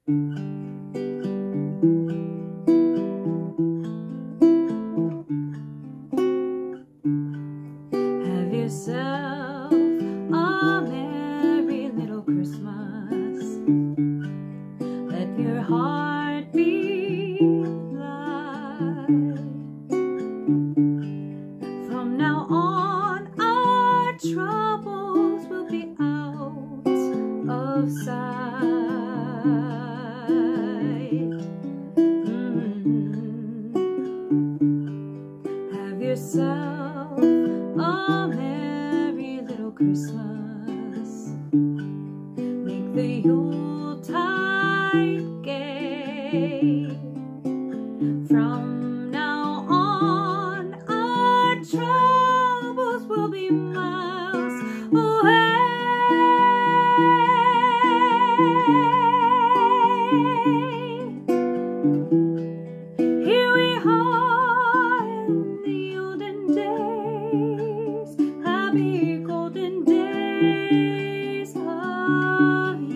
Have yourself a merry little Christmas. Let your heart be light. From now on, our troubles will be out of sight. Have yourself a merry little Christmas. Make the Yuletide gay. From now on, our troubles will be miles away. Here we are in the olden days, happy golden days of